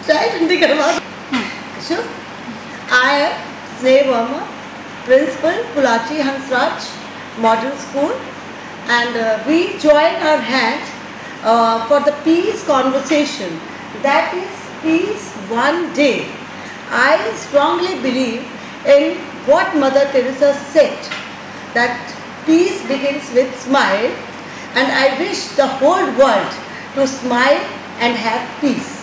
So, I am Sneh Verma, Principal Kulachi Hansraj Model School, and we join our hands for the peace conversation. That is peace one day. I strongly believe in what Mother Teresa said, that peace begins with smile, and I wish the whole world to smile and have peace.